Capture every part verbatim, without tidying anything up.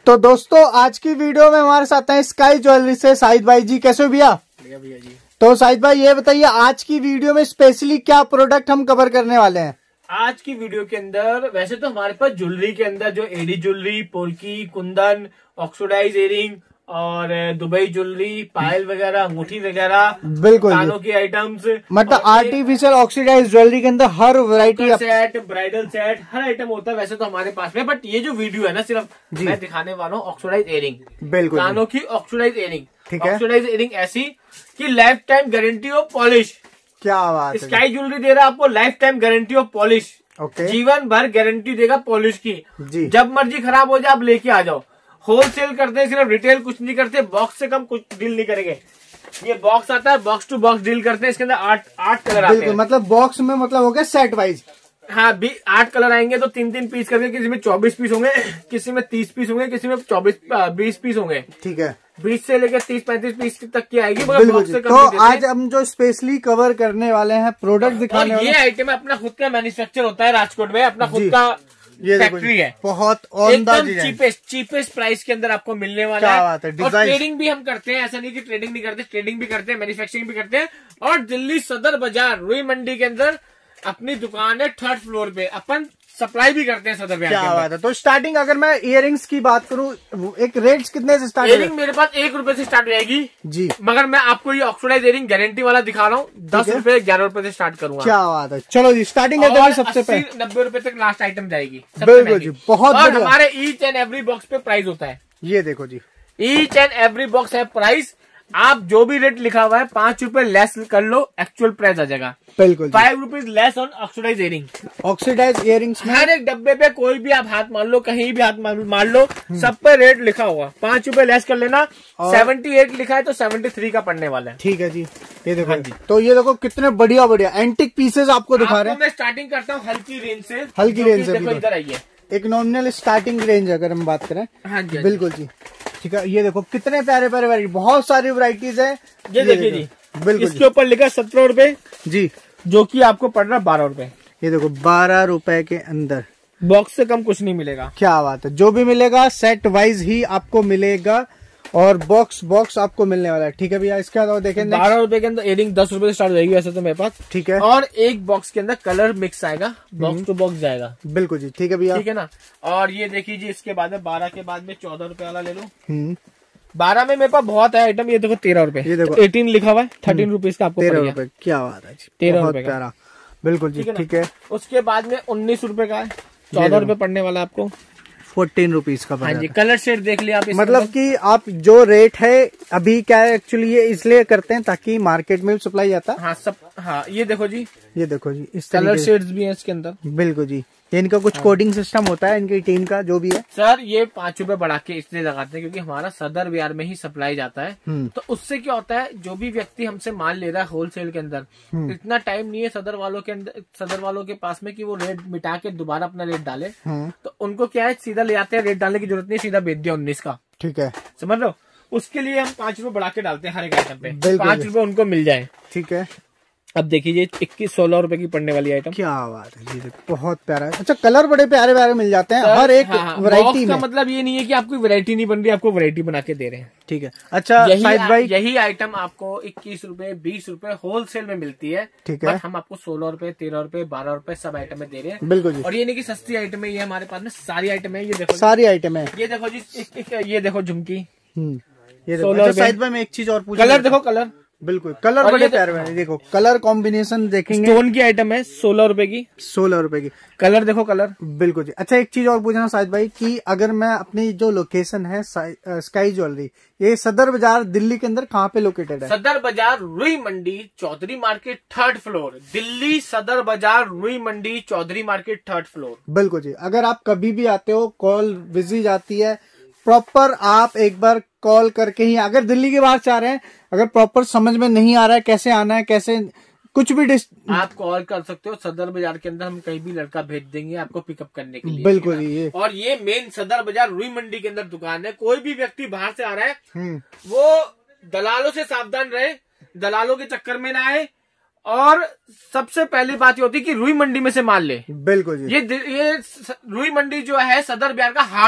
तो दोस्तों आज की वीडियो में हमारे साथ हैं स्काई ज्वेलरी से शाहिद भाई जी। कैसे हो भैया? भैया भैया जी। तो शाहिद भाई ये बताइए आज की वीडियो में स्पेशली क्या प्रोडक्ट हम कवर करने वाले हैं? आज की वीडियो के अंदर वैसे तो हमारे पास ज्वेलरी के अंदर जो AD jewellery, polki, kundan, oxidise earring और दुबई ज्वेलरी, पायल वगैरह, अंगूठी वगैरह, बिल्कुल कानों की आइटम्स, मतलब आर्टिफिशियल ऑक्सीडाइज ज्वेलरी के अंदर हर वैरायटी सेट, ब्राइडल सेट, हर आइटम होता है वैसे तो हमारे पास में। बट ये जो वीडियो है ना सिर्फ मैं दिखाने वाला हूँ ऑक्सीडाइज इयरिंग, बिल्कुल कानों की ऑक्सीडाइज इयरिंग। ठीक है, ऑक्सीडाइज इयरिंग ऐसी कि life time guarantee of polish. क्या बात है, स्काई ज्वेलरी दे रहा है आपको life time guarantee of polish. Okay, जीवन भर गारंटी देगा पॉलिश की जी। जब मर्जी खराब हो जाए आप लेके आ जाओ। होलसेल करते हैं, सिर्फ रिटेल कुछ नहीं करते, बॉक्स से कम कुछ डील नहीं करेंगे। ये बॉक्स आता है, बॉक्स टू बॉक्स डील करते हैं। इसके अंदर आठ आठ कलर आते हैं, मतलब बॉक्स में मतलब हो गया सेट वाइज। हाँ, भी आठ कलर आएंगे तो तीन तीन पीस करके, किसी में चौबीस पीस होंगे, किसी में तीस पीस होंगे, किसी में चौबीस बीस पीस होंगे। ठीक है, बीस से लेकर तीस पैंतीस पीस तक की आएगी। बिल्कुल से तो आज हम जो स्पेशली कवर करने वाले हैं प्रोडक्ट दिखाने वाले, ये आइटम अपना खुद का मैन्युफैक्चर होता है राजकोट में, अपना खुद का ये फैक्ट्री है। बहुत एकदम चीपेस्ट चीपेस्ट प्राइस के अंदर आपको मिलने वाला क्या है। बात है। और ट्रेडिंग भी हम करते हैं, ऐसा नहीं कि ट्रेडिंग नहीं करते, ट्रेडिंग भी करते हैं, मैन्युफैक्चरिंग भी करते हैं। और दिल्ली सदर बाजार रुई मंडी के अंदर अपनी दुकान है, थर्ड फ्लोर पे। अपन सप्लाई भी करते हैं सदर बाजार। क्या बात है। तो स्टार्टिंग अगर मैं इयरिंग्स की बात करूं, एक रेट्स कितने से स्टार्ट? इयरिंग मेरे पास एक रुपए से स्टार्ट हो जाएगी जी, मगर मैं आपको ये ऑक्सीडाइज इयरिंग गारंटी वाला दिखा रहा हूँ, दस रुपए ग्यारह रुपए से स्टार्ट करूंगा। क्या बात है। चलो जी स्टार्टिंग करते हैं सबसे पहले। नब्बे रुपए तक लास्ट आइटम जाएगी, बिल्कुल जी, बहुत और हमारे ईच एंड एवरी बॉक्स पे प्राइस होता है। ये देखो जी, ईच एंड एवरी बॉक्स है प्राइस। आप जो भी रेट लिखा हुआ है पांच रुपए लेस कर लो, एक्चुअल प्राइस आ जाएगा। बिल्कुल five rupees less on oxidise earring. Oxidise earrings में हर एक डब्बे पे कोई भी आप हाथ मान लो, कहीं भी हाथ मान लो, सब पे रेट लिखा होगा, पांच रुपए लेस कर लेना। सेवेंटी एट लिखा है तो सेवेंटी थ्री का पड़ने वाला है। ठीक है जी, ये देखो जी। तो ये देखो कितने बढ़िया बढ़िया एंटिक पीसेस आपको दिखा रहे हैं। मैं स्टार्टिंग करता हूँ हल्की रेंज से। हल्की रेंज से इधर आइए, एक नॉमिनल स्टार्टिंग रेंज अगर हम बात करें। हाँ जी, बिल्कुल जी। ठीक है, ये देखो कितने प्यारे प्यारे वैरायटी, बहुत सारी वैरायटीज है। ये देखिए जी, बिल्कुल इसके ऊपर लिखा सत्रह रुपए जी, जो कि आपको पड़ रहा है बारह रुपए। ये देखो बारह रुपए के अंदर बॉक्स से कम कुछ नहीं मिलेगा। क्या बात है। जो भी मिलेगा सेट वाइज ही आपको मिलेगा और बॉक्स बॉक्स आपको मिलने वाला है। ठीक है भैया, इसके अलावा देखें बारह रुपए के अंदर इयरिंग दस रुपए से स्टार्ट हो जाएगी वैसे तो मेरे पास। ठीक है, और एक बॉक्स के अंदर कलर मिक्स आएगा, बॉक्स टू बॉक्स जाएगा। बिल्कुल जी, ठीक है भैया, ठीक है ना। और ये देखिए जी, इसके बाद में बारह के बाद में चौदह रुपए वाला ले लो। हम्म, बारह में मेरे पास बहुत है आइटम। ये देखो तेरह रुपए, ये देखो एटीन लिखा हुआ है, थर्टीन रुपीज का आपको तेरह रुपए। क्या बात है, तेरह रुपए का। बिल्कुल जी, ठीक है। उसके बाद में उन्नीस रुपए का है, चौदह रुपए पड़ने वाला आपको, फोर्टीन रुपीज का। हाँ जी, कलर शेड देख लिया आप। मतलब कि आप जो रेट है अभी क्या है, एक्चुअली ये इसलिए करते हैं ताकि मार्केट में भी सप्लाई आता है। हाँ सब, हाँ ये देखो जी, ये देखो जी, इस कलर शेड्स भी हैं इसके अंदर। बिल्कुल जी, ये इनका कुछ कोडिंग सिस्टम होता है, इनकी टीम का जो भी है। सर ये पांच रुपए बढ़ा के इसलिए लगाते हैं क्योंकि हमारा सदर बाजार में ही सप्लाई जाता है। तो उससे क्या होता है, जो भी व्यक्ति हमसे माल ले रहा है होलसेल के अंदर, इतना टाइम नहीं है सदर वालों के अंदर, सदर वालों के पास में कि वो रेट मिटा के दोबारा अपना रेट डाले। तो उनको क्या है, सीधा ले आते हैं, रेट डालने की जरूरत नहीं, सीधा बेच दिया उन्नीस का। ठीक है, समझ लो। उसके लिए हम पांच रुपए बढ़ा के डालते हैं हर एक आइटम पे, पांच रुपए उनको मिल जाए। ठीक है, अब देखिए इक्कीस सोलह रुपए की पड़ने वाली आइटम। क्या बात है जी, बहुत प्यारा है। अच्छा, कलर बड़े प्यारे प्यारे मिल जाते हैं हर एक वैरायटी में। मतलब ये नहीं है कि आपको वैरायटी नहीं बन रही, आपको वैरायटी बना के दे रहे हैं। ठीक है, अच्छा शाहिद भाई, यही आइटम आपको इक्कीस रुपए बीस रुपए होलसेल में मिलती है। ठीक है, हम आपको सोलह रुपए तेरह रुपए बारह रुपए सब आइटम में दे रहे हैं। बिल्कुल जी। और ये नहीं कि सस्ती आइटम है, ये हमारे पास में सारी आइटम है। ये देखो सारी आइटम है। ये देखो जी, ये देखो झुमकी, ये देखो। शाहिद भाई मैं एक चीज और पूछ, कलर देखो, कलर बिल्कुल कलर बड़े प्यारे हैं। देखो कलर कॉम्बिनेशन देखेंगे, स्टोन की आइटम है, सोलह रुपए की, सोलह रुपए की। कलर देखो, कलर बिल्कुल जी। अच्छा एक चीज और पूछना शाहिद भाई कि अगर मैं अपनी जो लोकेशन है स्काई ज्वेलरी, ये सदर बाजार दिल्ली के अंदर कहाँ पे लोकेटेड है? Sadar Bazaar Rui Mandi Chaudhary market third floor, Delhi Sadar Bazaar Rui Mandi Chaudhary market third floor. बिल्कुल जी, अगर आप कभी भी आते हो, कॉल विजिट आती है, प्रॉपर आप एक बार कॉल करके ही, अगर दिल्ली के बाहर से आ रहे हैं, अगर प्रॉपर समझ में नहीं आ रहा है कैसे आना है, कैसे कुछ भी डिस... आप कॉल कर सकते हो। सदर बाजार के अंदर हम कहीं भी लड़का भेज देंगे आपको पिकअप करने के लिए। बिल्कुल ये, और ये मेन सदर बाजार रुई मंडी के अंदर दुकान है। कोई भी व्यक्ति बाहर से आ रहा है वो दलालों से सावधान रहे, दलालों के चक्कर में ना आए। और सबसे पहली बात ये होती है कि रुई मंडी में से माल ले। बिल्कुल जी। ये ये रुई मंडी जो है सदर बाजार का हार्ट है।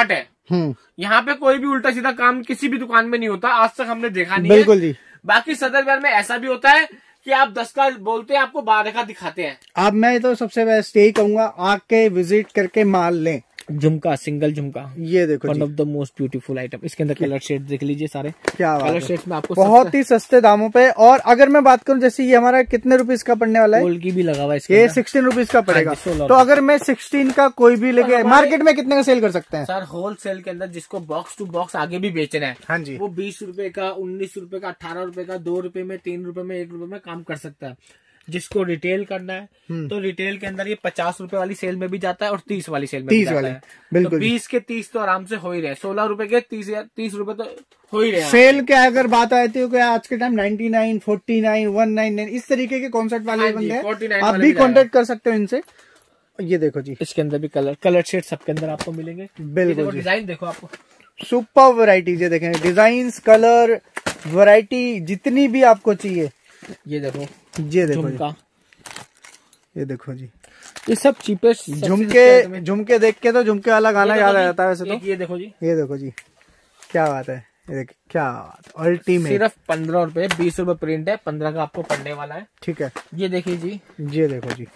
यहाँ पे कोई भी उल्टा सीधा काम किसी भी दुकान में नहीं होता, आज तक हमने देखा नहीं बिल्कुल जी। बाकी सदर विहार में ऐसा भी होता है कि आप दस का बोलते हैं, आपको बारह का दिखाते हैं। अब मैं तो सबसे बेस्ट यही कहूंगा, आके विजिट करके माल लें। झुमका, सिंगल झुमका, ये देखो one of the most beautiful item. इसके अंदर कलर शेड देख लीजिए सारे, क्या कलर शेड में आपको बहुत ही सस्ते दामों पे। और अगर मैं बात करूं, जैसे ये हमारा कितने रुपीस का पड़ने वाला है, गोल्ड की भी लगा हुआ है, ये सिक्सटीन रुपीज का पड़ेगा। तो अगर मैं सिक्सटीन का कोई भी लेके मार्केट में कितने का सेल कर सकते हैं सर? होल सेल के अंदर जिसको बॉक्स टू बॉक्स आगे भी बेचना है, हाँ जी, वो बीस रुपए का, उन्नीस रुपए का, अठारह रुपए का, दो रुपए में, तीन रुपए में, एक रुपए में काम कर सकता है। जिसको रिटेल करना है तो रिटेल के अंदर ये पचास रुपए वाली सेल में भी जाता है और तीस वाली सेल में तीस भी जाता वाली, है। बिल्कुल। तो बीस के तीस तो आराम से हो ही रहे, सोलह रुपए के तीस या तीस रुपए तो हो ही रहे। सेल के अगर बात आती है आज के time ninety nine, forty nine, one nine nine इस तरीके के कॉन्सेप्ट वाले बंदे हैं, आप भी कॉन्टेक्ट कर सकते हो इनसे। ये देखो जी, इसके अंदर भी कलर कलर शेड सबके अंदर आपको मिलेंगे। बिल्कुल, डिजाइन देखो आपको सुपर वैरायटीज है, देखेंगे डिजाइन, कलर, वैरायटी जितनी भी आपको चाहिए। ये देखो, ये देखो झुमका, ये देखो जी, ये सब चीपेस्ट झुमके। झुमके देख के तो झुमके वाला गाना याद आ जाता है वैसे तो। ये देखो जी, ये देखो जी, क्या बात है, ये देख क्या बात, अल्टीमेट। सिर्फ पंद्रह रुपए, बीस रुपए प्रिंट है, पंद्रह का आपको पड़ने वाला है। ठीक है, ये देखिए जी, ये देखो जी।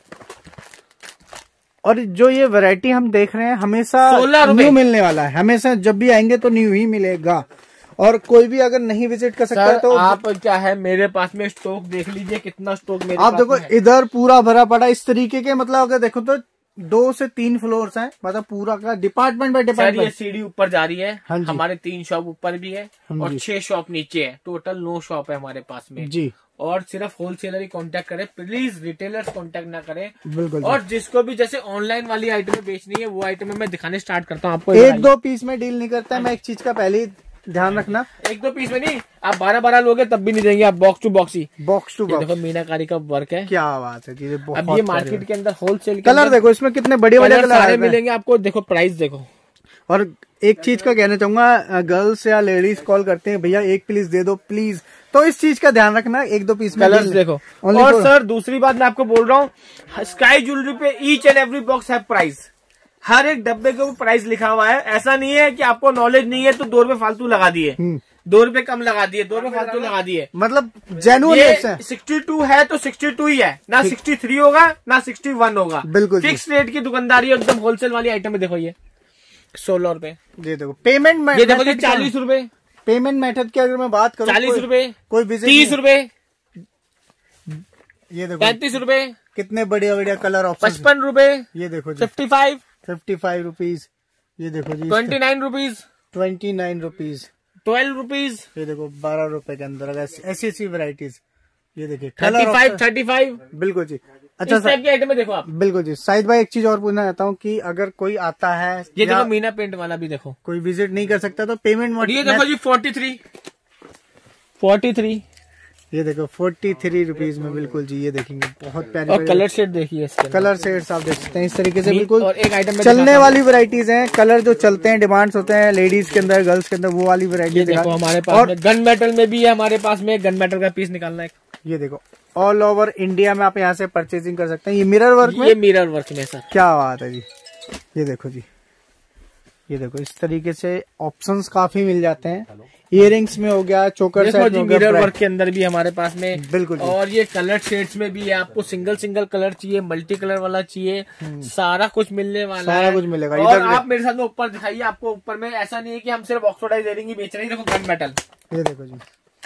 और जो ये वैरायटी हम देख रहे हैं हमेशा न्यू मिलने वाला है, हमेशा जब भी आएंगे तो न्यू ही मिलेगा। और कोई भी अगर नहीं विजिट कर सकता है तो आप क्या है, मेरे पास में स्टॉक देख लीजिए, कितना स्टॉक मेरे आप पास देखो में है। इधर पूरा भरा पड़ा इस तरीके के, मतलब अगर देखो तो दो से तीन फ्लोर्स हैं, मतलब पूरा का डिपार्टमेंट बाय डिपार्टमेंट। ये सीढ़ी ऊपर जा रही है, हाँ हमारे तीन शॉप ऊपर भी है और छह शॉप नीचे है, टोटल नौ शॉप है हमारे पास में जी। और सिर्फ होलसेलर ही कांटेक्ट करें, प्लीज रिटेलर्स कांटेक्ट ना करें। बिल्कुल। और जिसको भी जैसे ऑनलाइन वाली आइटमें बेचनी है, वो आइटमें मैं दिखाने स्टार्ट करता हूँ आपको। एक दो पीस में डील नहीं करता है, मैं एक चीज का पहले ही ध्यान रखना, एक दो पीस में नहीं, आप बारह बारह लोगे तब भी नहीं देंगे, आप बॉक्स टू बॉक्स ही, बॉक्स टू बॉक्स। देखो मीनाकारी का वर्क है, क्या बात है जी। अब ये मार्केट के अंदर होलसेल कलर देखो, इसमें कितने बढ़िया बढ़िया कलर मिलेंगे आपको। देखो प्राइस देखो। और एक चीज का कहना चाहूंगा, गर्ल्स या लेडीज कॉल करते हैं, भैया एक प्लीज दे दो प्लीज, तो इस चीज का ध्यान रखना, एक दो पीस में कलर्स देखो। और सर दूसरी बात मैं आपको बोल रहा हूँ, स्काई ज्वेलरी पे ईच एंड एवरी बॉक्स है प्राइस, हर एक डब्बे के ऊपर प्राइस लिखा हुआ है। ऐसा नहीं है कि आपको नॉलेज नहीं है तो दो रुपए फालतू लगा दिए, दो रुपए कम लगा दिए, दो रुपए फालतू लगा दिए, मतलब जेन्युइन है। सिक्सटी टू है तो सिक्सटी टू ही है ना, सिक्सटी थ्री होगा ना सिक्सटी वन होगा। बिल्कुल फिक्स रेट की दुकानदारी, एकदम होलसेल वाली आइटम है। देखो ये सोलह रुपए, ये देखो पेमेंट, ये देखो जी चालीस रुपए। पेमेंट मेथड की अगर मैं बात करूँ, चालीस रुपए, कोई तीस रुपए, ये देखो पैंतीस रुपए, कितने बढ़िया बढ़िया कलर ऑप्शन, पचपन रुपए, ये देखो जी, fifty five, fifty five rupees, ये देखो जी, twenty nine rupees, twenty nine rupees, twelve rupees, ये देखो बारह रुपए के अंदर अगर ऐसी ऐसी वैरायटीज, ये देखिए थर्टी फाइव, थर्टी फाइव। बिल्कुल जी। अच्छा इस टाइप की आइटम देखो आप। बिल्कुल जी। साहिद भाई एक चीज और पूछना चाहता हूँ कि अगर कोई आता है, ये देखो मीना पेंट वाला भी देखो, कोई विजिट नहीं कर सकता तो पेमेंट मोड, ये देखो जी फोर्टी थ्री, फोर्टी थ्री, ये देखो फोर्टी थ्री रुपीज में, बिल्कुल जी। ये देखेंगे बहुत प्यारी, और कलर शेड देखिए, कलर शेड्स आप देख सकते हैं इस तरीके से, बिल्कुल। और एक आइटम चलने वाली वैरायटीज हैं, कलर जो चलते हैं, डिमांड्स होते हैं लेडीज के अंदर, गर्ल्स के अंदर, वो वाली वैरायटी देखो हमारे पास। और गन मेटल में भी है हमारे पास में, गन मेटल का पीस निकालना है। ये देखो ऑल ओवर इंडिया में आप यहाँ से परचेजिंग कर सकते हैं। ये मिरर वर्क में, ये मिरर वर्क में सर, क्या बात है जी। ये देखो जी, ये देखो इस तरीके से ऑप्शंस काफी मिल जाते हैं। इयररिंग्स में हो गया, चोकर सेट हो गया, मिरर वर्क के अंदर भी हमारे पास में, बिल्कुल। और ये कलर शेड्स में भी है, आपको सिंगल सिंगल कलर चाहिए, मल्टी कलर वाला चाहिए, सारा कुछ मिलने वाला सारा है, कुछ मिलेगा। और आप मेरे साथ में ऊपर दिखाइए, आपको ऊपर में ऐसा नहीं है कि हम सिर्फ ऑक्सीडाइज इयरिंग ही बेच रहे हैं। देखो गन मेटल, ये देखो जी,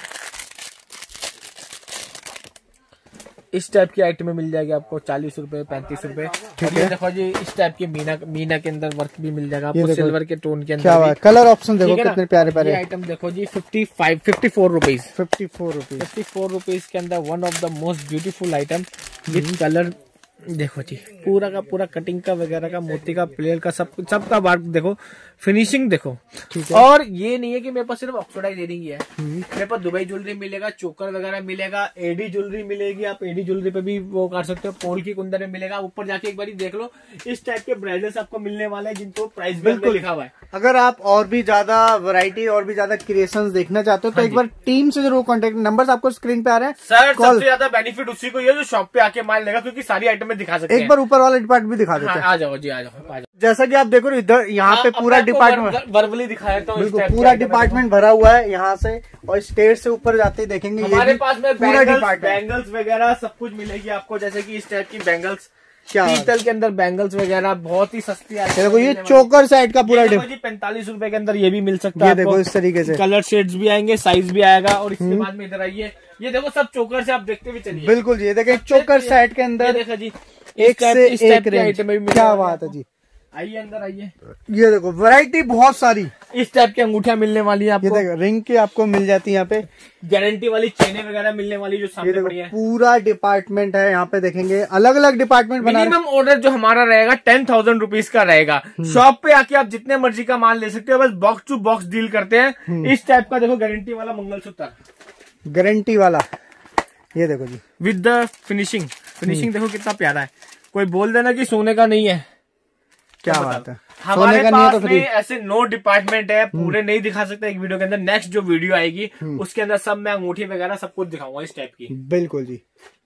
इस टाइप की आइटम मिल जाएगी आपको चालीस रुपए, पैंतीस रुपए। ये देखो जी, इस टाइप के मीना मीना के अंदर वर्क भी मिल जाएगा आपको, सिल्वर के टोन के अंदर। क्या बात, कलर ऑप्शन देखो कितने प्यारे प्यारे आइटम। देखो जी fifty five, fifty four rupees, fifty four rupees, fifty four rupees के अंदर one of the most beautiful item with colour. देखो जी पूरा का पूरा कटिंग का वगैरह का, मोती का, प्लेयर का, सब सब का वर्क देखो, फिनिशिंग देखो। और ये नहीं है कि मेरे पास सिर्फ ऑक्सीडाइज इयरिंग ही है, मेरे पास दुबई ज्वेलरी मिलेगा, चोकर वगैरह मिलेगा, एडी ज्वेलरी मिलेगी, आप एडी ज्वेलरी पे भी वो कर सकते हो, पोल की कुंदन में मिलेगा। ऊपर जाके एक बार देख लो, इस टाइप के ब्राइडल्स आपको मिलने वाले हैं जिनको प्राइस बिल्कुल लिखा हुआ है। अगर आप और भी ज्यादा वैरायटी और भी ज्यादा क्रिएशंस देखना चाहते हो तो एक बार टीम से जरूर कॉन्टेक्ट, नंबर आपको स्क्रीन पे आ रहे हैं सर। सबसे ज्यादा बेनिफिट उसी को ये जो शॉप पे आके माल लेगा, क्योंकि सारी आइटम में दिखा सकते एक हैं। बार ऊपर वाला डिपार्टमेंट भी दिखा देते हाँ, हैं। आ जाओ जी, आ जाओ, आ जाओ। जैसा कि आप देखो इधर यहाँ पे पूरा डिपार्टमेंट वर्बली दिखाया था, बिल्कुल पूरा डिपार्टमेंट भरा हुआ है यहाँ से, और स्टेज से ऊपर जाते ही देखेंगे हमारे पास में पूरा डिपार्टमेंट, बैंगल्स वगैरह सब कुछ मिलेगी आपको, जैसे कि इस टाइप की बैंगल्स, क्या पीतल के अंदर बैंगल्स वगैरह बहुत ही सस्ती आती है। देखो ये चोकर साइड का पूरा जी पैंतालीस रुपए के अंदर ये भी मिल सकता है। ये देखो इस तरीके से कलर शेड्स भी आएंगे, साइज भी आएगा, और इसके बाद में इधर आइए, ये देखो सब चोकर से आप देखते हुए चलिए। बिल्कुल जी, देखें चोकर साइड के अंदर देखा जी, एक से एक रेंज, क्या बात है जी। आइए अंदर आइए, ये देखो वैरायटी बहुत सारी, इस टाइप की अंगूठियां मिलने वाली है आपको। ये देखो रिंग की आपको मिल जाती है यहाँ पे, गारंटी वाली चेनें वगैरह मिलने वाली जो सामने पड़ी है। पूरा डिपार्टमेंट है यहाँ पे, देखेंगे अलग अलग डिपार्टमेंट बना। मिनिमम ऑर्डर जो हमारा रहेगा टेन थाउजेंड रुपीज का रहेगा। शॉप पे आके आप जितने मर्जी का माल ले सकते हो, बस बॉक्स टू बॉक्स डील करते हैं। इस टाइप का देखो गारंटी वाला मंगलसूत्र, गारंटी वाला, ये देखो जी विद द फिनिशिंग, फिनिशिंग देखो कितना प्यारा है। कोई बोल देना कि सोने का नहीं है, क्या बात है, हमारे का पास नहीं तो में ऐसे नो डिपार्टमेंट है, पूरे नहीं दिखा सकते एक वीडियो के अंदर। नेक्स्ट जो वीडियो आएगी उसके अंदर सब मैं अंगूठी वगैरह सब कुछ दिखाऊंगा इस टाइप की। बिल्कुल जी।